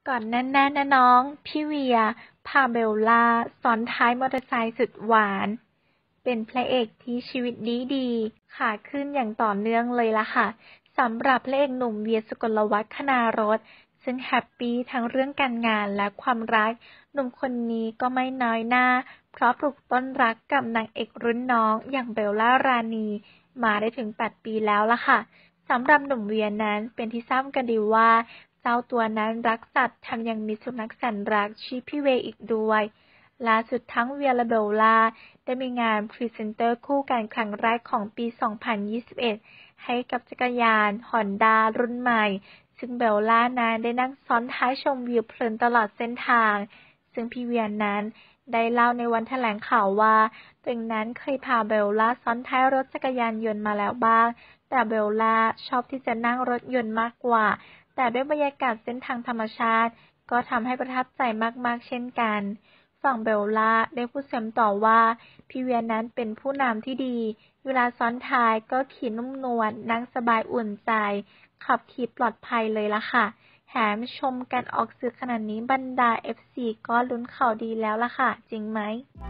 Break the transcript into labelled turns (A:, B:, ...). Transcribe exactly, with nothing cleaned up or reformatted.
A: ก่อนหน้านั้นนะน้องพี่เวียพาเบลล่าซ้อนท้ายมอเตอร์ไซค์สุดหวานเป็นพระเอกที่ชีวิตดีดีขาขึ้นอย่างต่อเนื่องเลยล่ะค่ะสำหรับพระเอกหนุ่มเวียสุกลวัฒน์คณารสซึ่งแฮปปี้ทั้งเรื่องการงานและความรักหนุ่มคนนี้ก็ไม่น้อยหน้าเพราะปลูกต้นรักกับนางเอกรุ่นน้องอย่างเบลล่ารานีมาได้ถึงแปดปีแล้วล่ะค่ะสำหรับหนุ่มเวียนั้นเป็นที่ทราบกันดีว่าเจ้าตัวนั้นรักสัตว์แถมยังมีสุนัขแสนรักชื่อพี่เวย์อีกด้วยล่าสุดทั้งเวียและเบลล่าได้มีงานพรีเซนเตอร์คู่กันครั้งแรกของปี สองพันยี่สิบเอ็ด ให้กับจักรยานฮอนด้ารุ่นใหม่ซึ่งเบลล่านั้นได้นั่งซ้อนท้ายชมวิวเพลินตลอดเส้นทางซึ่งพี่เวียนั้นได้เล่าในวันแถลงข่าวว่าตัวเองนั้นเคยพาเบลล่าซ้อนท้ายรถจักรยานยนต์มาแล้วบ้างแต่เบลล่าชอบที่จะนั่งรถยนต์มากกว่าแต่ด้วยบรรยากาศเส้นทางธรรมชาติก็ทำให้ประทับใจมากๆเช่นกันฝั่งเบลล่าได้พูดเสริมต่อว่าพี่เวียนั้นเป็นผู้นำที่ดีเวลาซ้อนท้ายก็ขี่นุ่มนวลนั่งสบายอุ่นใจขับขี่ปลอดภัยเลยล่ะค่ะแถมชมการออกสื่อขนาดนี้บรรดา เอฟ ซี ก็ลุ้นข่าวดีแล้วล่ะค่ะจริงไหม